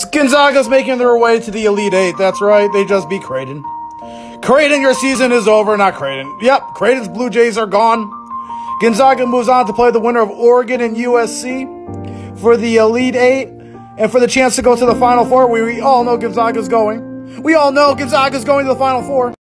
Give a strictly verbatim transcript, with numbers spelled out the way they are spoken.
Gonzaga's making their way to the Elite Eight. That's right. They just beat Creighton. Creighton, your season is over. Not Creighton. Yep, Creighton's Blue Jays are gone. Gonzaga moves on to play the winner of Oregon and U S C for the Elite Eight and for the chance to go to the Final Four. We, we all know Gonzaga's going. We all know Gonzaga's going to the Final Four.